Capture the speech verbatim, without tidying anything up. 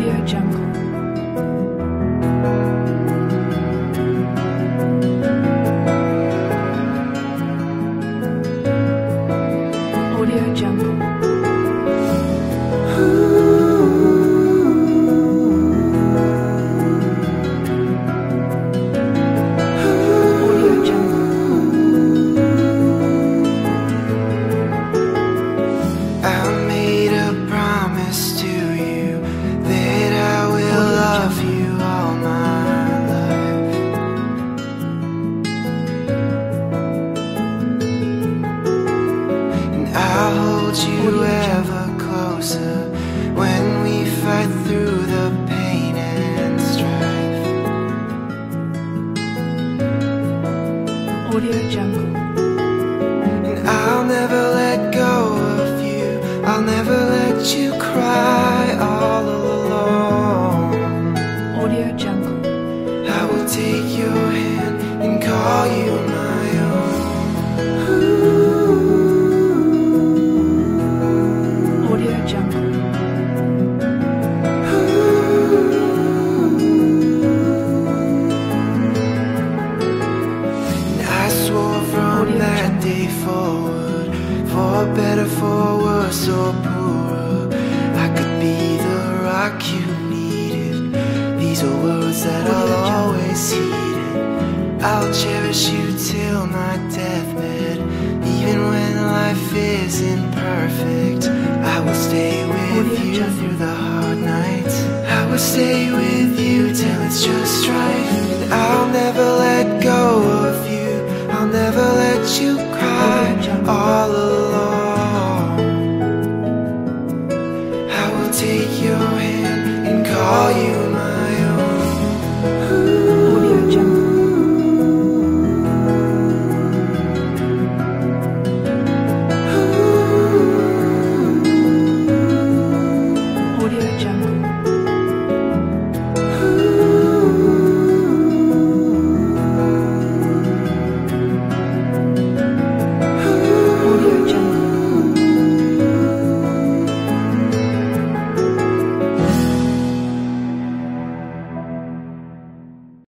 Audio Jungle. Audio Jungle. You ever closer when we fight through the pain and strife. Audio Jungle. And I'll never let go of you, I'll never let you cry all alone. Audio Jungle. I will take your hand and call you my own. Audio Jungle. And I swore from Audio that Jungle. day forward, for better, for worse or poorer, I could be the rock you needed. These are words that Audio I'll Jungle. always heed. I'll cherish you till my deathbed, even when life isn't perfect. I will stay with Audio you Jungle. through the hard nights. I will stay with